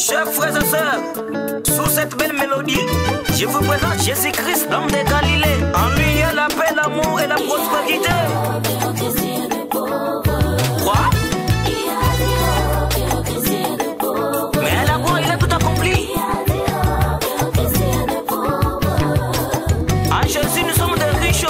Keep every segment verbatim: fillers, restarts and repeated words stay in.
Chers frères et sœurs, sous cette belle mélodie, je vous présente Jésus-Christ, l'homme de Galilée. En lui, il y a la paix, l'amour et la prospérité. Quoi? Mais là-bas, il a tout accompli. En Jésus, nous sommes des riches.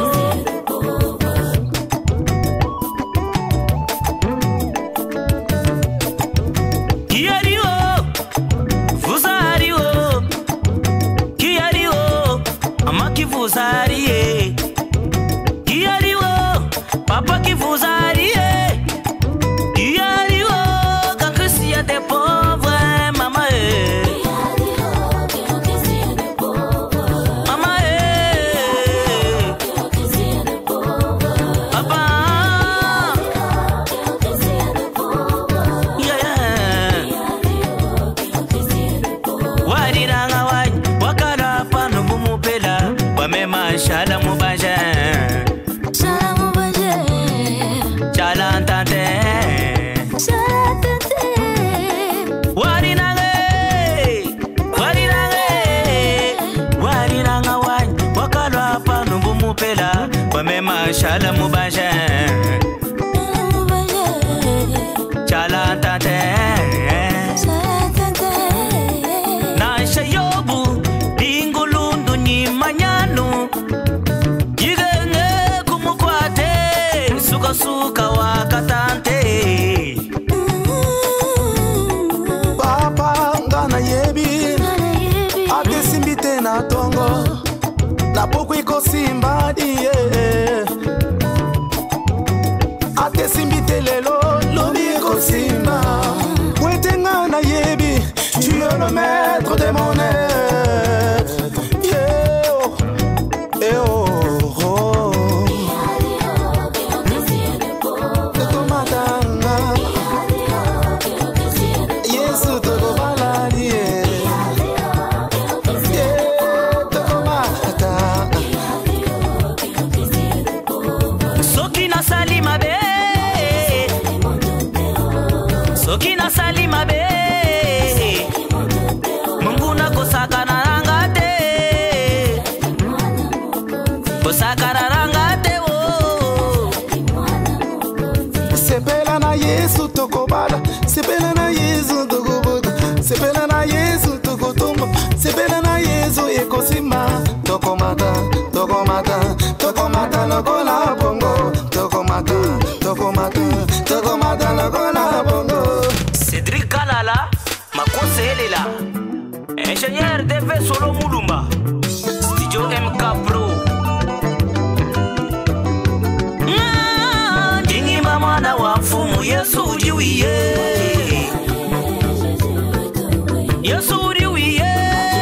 Vous arriez, qui arrive, papa qui vous arrive, qui arrive, quand Christ y a des pauvres, maman, maman, papa, yeah, wariranga wai, wakala pano bumupela. Mema shala mubaje, shala mubaje, shala tante, shala tante. Wari nange, wari nange, wari nanga wani. Wakalwa pa numbu mupela, mema shala mubaje, shala mubaje, shala tante, shala tante. Na shayobu, dingulundu ni manyanu. Yigenge kumukwate, suka suka wakatante. Papa ngana yebi, ate simbite na tongo, na poku iko simba diye. Ate simbite lelo, lobi iko simba. Wete ngana yebi, tu es le maître de mon être. Yeah, oh, eh oh, oh. Toko matanga, Yesu toko baladi, yeah, toko matanga. Soki na sali mabe, soki na sali mabe. Sepela na Yesu toko bala, sepela na Yesu toko buta, sepela na Yesu toko tumba, sepela na Yesu eko sima, toko mata, toko mata, toko mata loko la bongo, toko mata, toko mata, toko mata loko la bongo. Cédric Kalala, ma conseillère là, ingénieur D V Solo Mulumba, Studio M K Pro. Mwana wa mfumu Yesu uliwiye, Yesu uliwiye.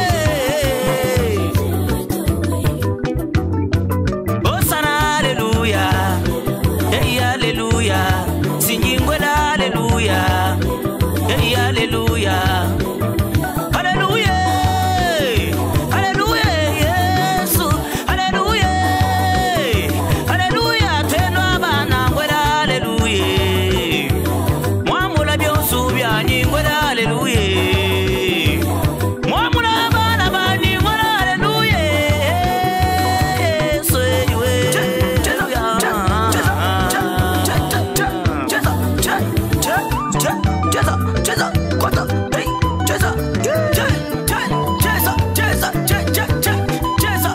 Osana haleluya, hey haleluya, sinjingwela haleluya, hey haleluya, haleluya, haleluya Yesu, haleluya, haleluya teno abana ngwela. Mwamula byosu byanyi ngwela haleluya, mwamula abana bani ngwela haleluya. Yesu ewe cheza cheza cheza kwata hey cheza cheza cheza cheza cheza cheza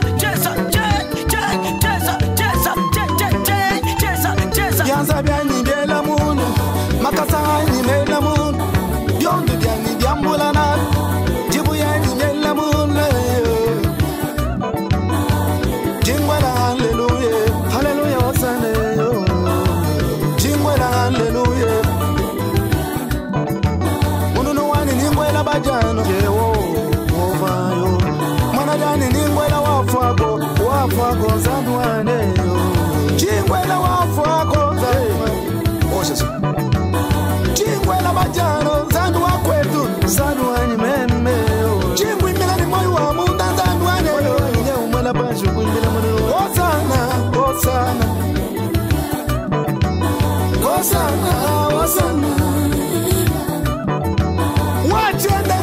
cheza cheza Yanza byani byela mundu, makasa ni mela mundu, byondo byani byambula na, jibu yani byela mundu. Jingwela hallelujah, hallelujah wasane yo. Jingwela hallelujah. Mundu no wani ningwela bajano, yewo ovayo. Mwana dani ningwela wafago, wafago zadwane yo. Jingwela wafago Jingwela bajano, zandu wa kwetu, zandu wa nyimeme Jingwi mila ni moyo wa munda, zandu wa nyo Nye umwela banju kuimbila mwelo Osana, Osana Osana, Osana Wachenda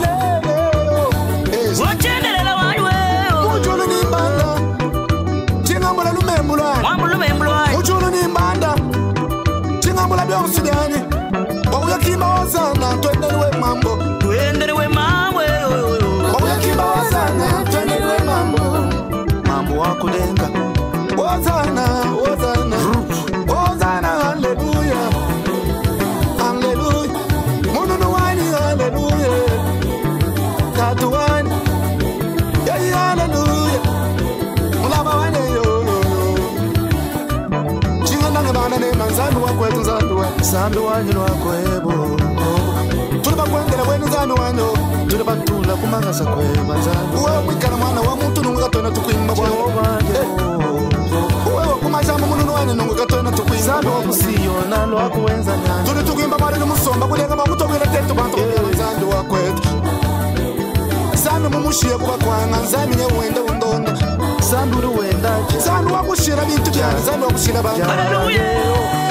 Chingambula lumembulwa Mwambulu membulwa Uchulu ni mbanda Chingambula biosudani Wakuya kimba wazana Tuendeliwe mambo Tuendeliwe mambo Wakuya kimba wazana Tuendeliwe mambo Mambo wakulenga Wazana, wazana Wazana, hallelujah Hallelujah Mununu wani, hallelujah Katuwani Yeah, yeah, hallelujah Mulaba wani, yo, yo, yo Chinga nange bana nema Nzandu wakwetu, nzandu wani Nzandu wani wakwebo Tuliba kwendele wenu nzandu wani Tuliba tula kumangasa kweba nzandu Uwe mwikana mwana wa mutu nunga tona tukuimba wani Uwe wakumashamba mununu wani nunga tona tukuimba Nzandu wakusiyo nalo wakuwenza nyani Tuli tukuimba wani numusomba Kulenga makutogwele tetu bantu Nzandu wakwetu Nzandu mumushia kuba kwanga Nzandu nye uende undonda Nzandu uri wenda Nzandu wakushira bintu byana Nzandu wakushira bantu Hallelujah